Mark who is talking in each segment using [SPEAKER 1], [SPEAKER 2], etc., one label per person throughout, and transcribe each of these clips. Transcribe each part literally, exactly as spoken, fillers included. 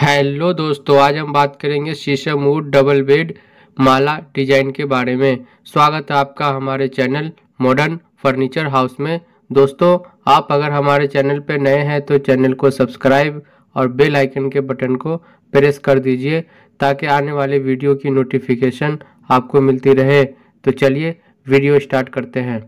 [SPEAKER 1] Hello दोस्तों, आज हम बात करेंगे sheesham wood double bed Mala design के बारे में। स्वागत है आपका हमारे चैनल मॉडर्न फर्नीचर हाउस में। दोस्तों, आप अगर हमारे चैनल पर नए हैं तो चैनल को सब्सक्राइब और बेल आइकन के बटन को प्रेस कर दीजिए ताकि आने वाले वीडियो की नोटिफिकेशन आपको मिलती रहे। तो चलिए वीडियो स्टार्ट करते हैं।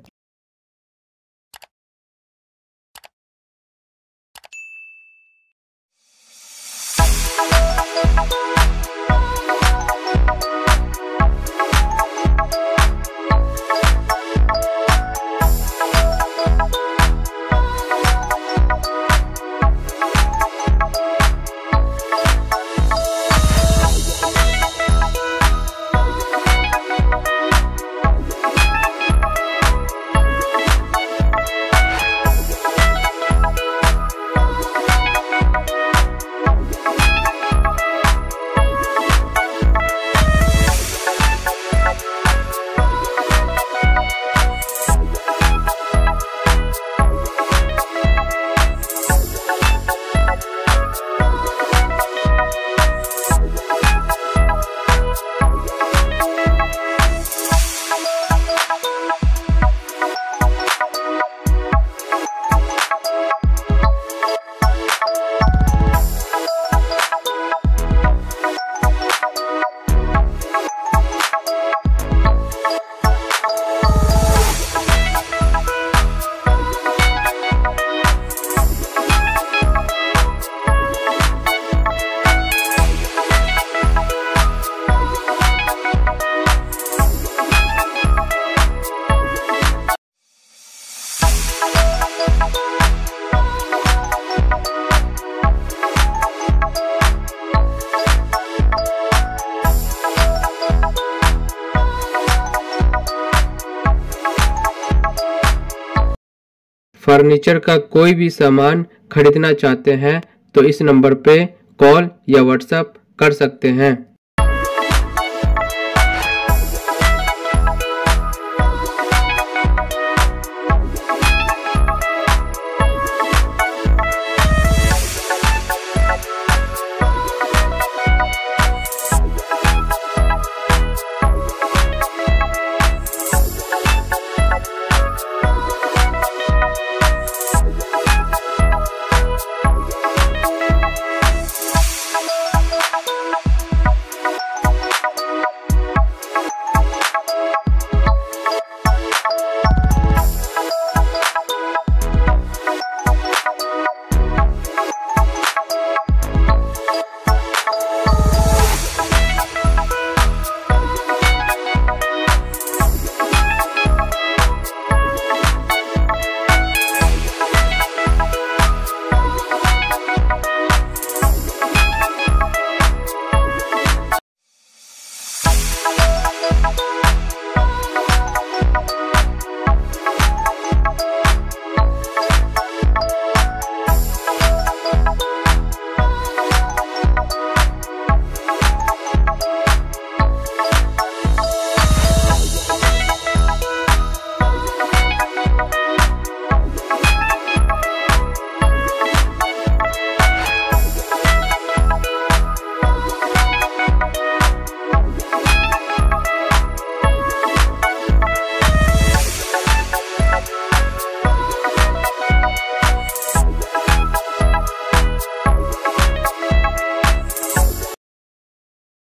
[SPEAKER 1] फर्नीचर का कोई भी सामान खरीदना चाहते हैं तो इस नंबर पे कॉल या व्हाट्सएप कर सकते हैं।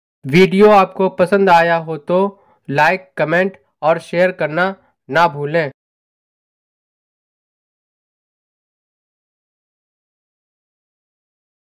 [SPEAKER 1] वीडियो आपको पसंद आया हो तो लाइक, कमेंट और शेयर करना ना भूलें।